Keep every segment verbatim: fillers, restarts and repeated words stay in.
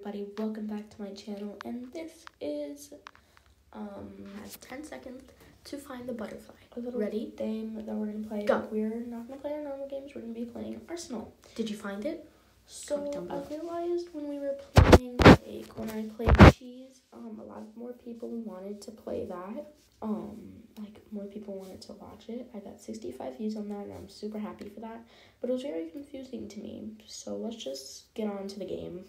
everybody, welcome back to my channel, and this is um has ten seconds to find the butterfly. A little Ready? Game that we're gonna play. Go. We're not gonna play our normal games, we're gonna be playing Arsenal. Did you find it? So I realized when we were playing, like when I played Cheese, um a lot more people wanted to play that. Um like more people wanted to watch it. I got sixty-five views on that and I'm super happy for that, but it was very confusing to me. So let's just get on to the game.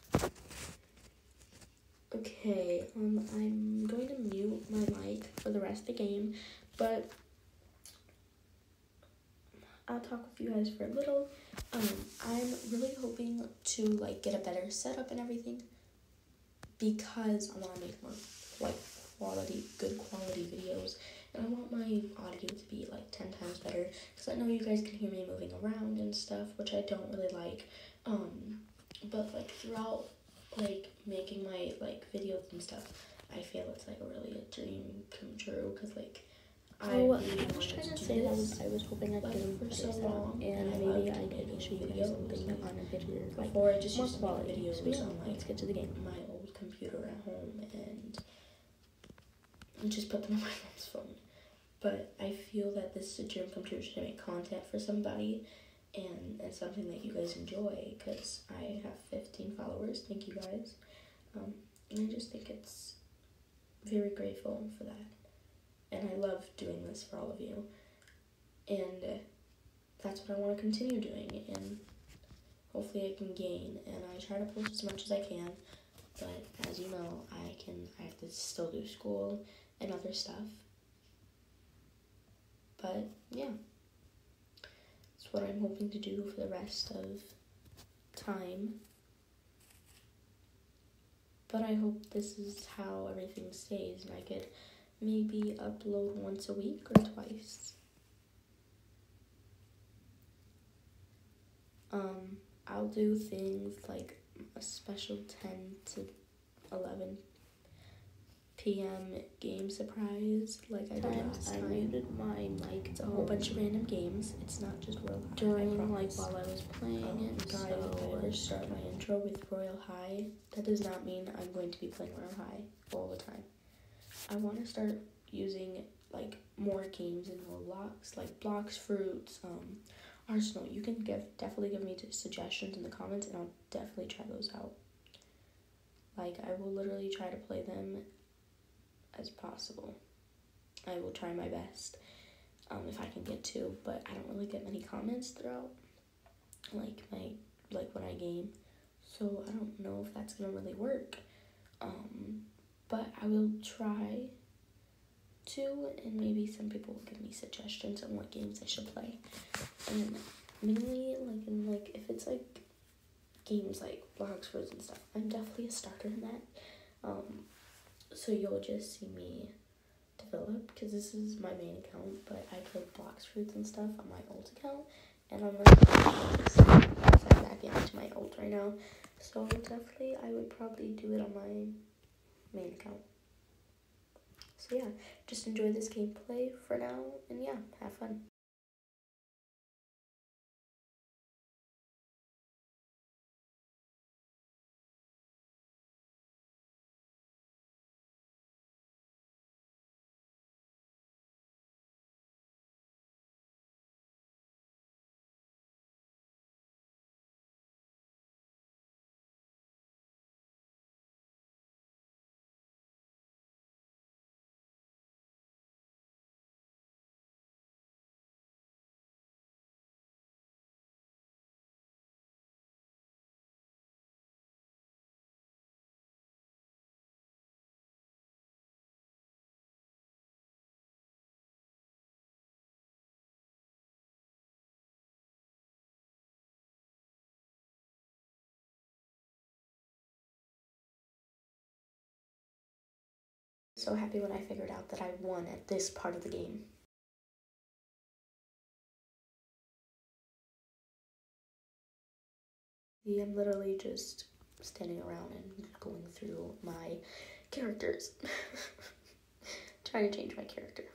Okay, um, I'm going to mute my mic for the rest of the game, but I'll talk with you guys for a little. Um, I'm really hoping to, like, get a better setup and everything, because I want to make more, like, quality, good quality videos, and I want my audio to be, like, ten times better, because I know you guys can hear me moving around and stuff, which I don't really like, um, but, like, throughout like making my like videos and stuff, I feel it's like really a dream come true, because like I oh, really I was trying to say this. that I was hoping I'd like, get them for so setup, long, and, and maybe I could show you guys something like, on a video like before I just more used quality. videos So yeah, on like let's get to the game. my old computer at home and and just put them on my mom's phone. But I feel that this is a dream come true to make content for somebody, and and something that you guys enjoy, because I have fifteen followers. Thank you guys. Um, and I just think it's very grateful for that. And I love doing this for all of you. And uh, that's what I want to continue doing. And hopefully I can gain. And I try to post as much as I can. But as you know, I can. I have to still do school and other stuff. But yeah, that's what I'm hoping to do for the rest of time. But I hope this is how everything stays, and I could maybe upload once a week or twice. Um, I'll do things like a special ten to eleven p m game surprise, like I did last I time. muted my mic. It's a whole bunch of random games. It's not just Royal High. During like while I was playing um, it. Guys, So if I ever start my intro with Royal High, that does not mean I'm going to be playing Royal High all the time. I want to start using like more games in Roblox, like Blox Fruits, um, Arsenal. You can give definitely give me suggestions in the comments, and I'll definitely try those out. Like I will literally try to play them as possible. I will try my best, um, if I can get to, but I don't really get many comments throughout, like my like when I game, so I don't know if that's gonna really work. Um, but I will try to, and maybe some people will give me suggestions on what games I should play. And mainly, like in like if it's like games like Blox Fruits and stuff, I'm definitely a starter in that. Um, so you'll just see me develop, because this is my main account, but I play Blox Fruits and stuff on my old account, and I'm gonna sign back into my old right now. So definitely, I would probably do it on my main account. So yeah, just enjoy this gameplay for now, and yeah, have fun. So happy when I figured out that I won at this part of the game. I'm literally just standing around and going through my characters. Trying to change my character.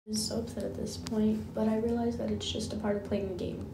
I was so upset at this point, but I realized that it's just a part of playing the game.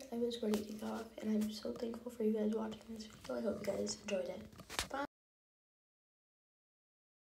I was ready to go off, and I'm so thankful for you guys watching this video. I hope you guys enjoyed it. Bye!